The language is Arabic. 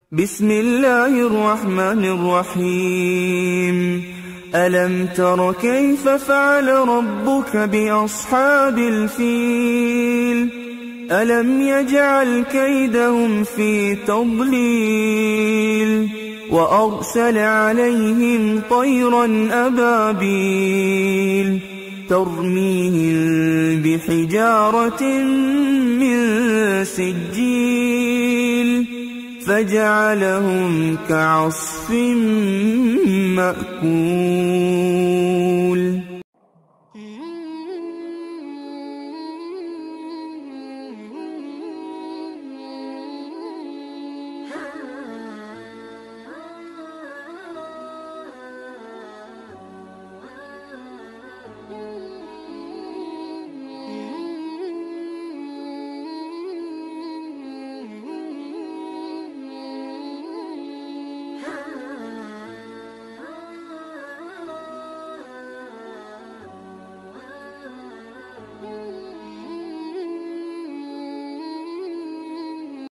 بسم الله الرحمن الرحيم. ألم تر كيف فعل ربك بأصحاب الفيل؟ ألم يجعل كيدهم في تضليل وأرسل عليهم طيرا أبابيل ترميهم بحجارة من سجيل فجعلهم كعصف مأكول.